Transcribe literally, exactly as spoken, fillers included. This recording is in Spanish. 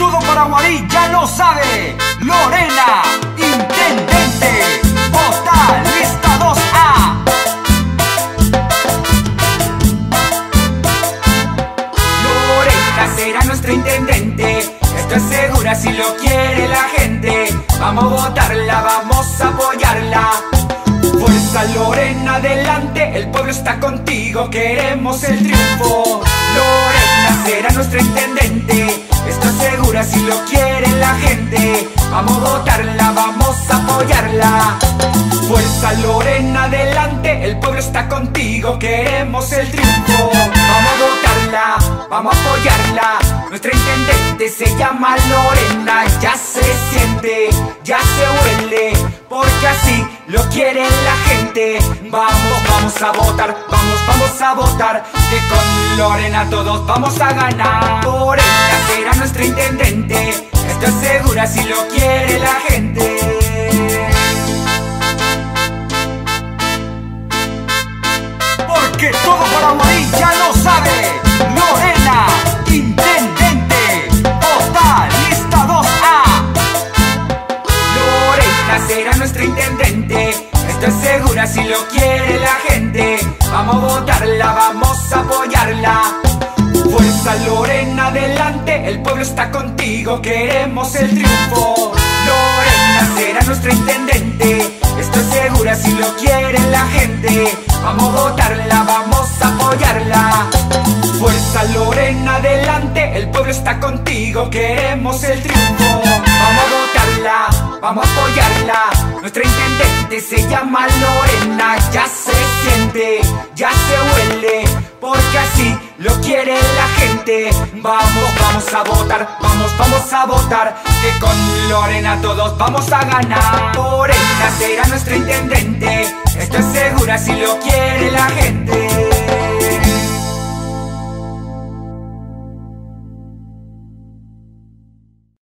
todo Paraguarí ya lo sabe. Lorena, intendente, vota lista dos A. Lorena será nuestra intendente, esto es segura si lo quiere la gente. Vamos a votarla, vamos a apoyarla. Fuerza Lorena, adelante, el pueblo está contigo, queremos el triunfo. Lorena será nuestra intendente, esto es segura si lo quiere la gente. Vamos a votarla, vamos a apoyarla. Fuerza Lorena, adelante, el pueblo está contigo, queremos el triunfo. Vamos a votarla, vamos a apoyarla. Nuestra intendente se llama Lorena, ya se siente, ya se huele, porque así lo quiere la gente. Vamos, vamos a votar, vamos, vamos a votar, que con Lorena todos vamos a ganar. Lorena será nuestra intendente, esto es segura si lo quiere la gente. Porque todo Paraguarí ya lo sabe. Lorena, intendente, vota lista dos A. Lorena será nuestra intendente, esto es segura si lo quiere la gente. Vamos a votarla, vamos a apoyarla. Fuerza Lorena, adelante, el pueblo está contigo, queremos el triunfo. Lorena será nuestra intendente, esto es segura si lo quiere la gente. Vamos a votarla, vamos a apoyarla. Fuerza Lorena, adelante, el pueblo está contigo, queremos el triunfo. Vamos a votarla, vamos a apoyarla. Nuestra intendente se llama Lorena, ya se siente, ya se huele, porque así lo quiere la gente. Vamos, vamos a votar, vamos, vamos a votar, que con Lorena todos vamos a ganar. Lorena será nuestra intendente, esto es segura si lo quiere la gente.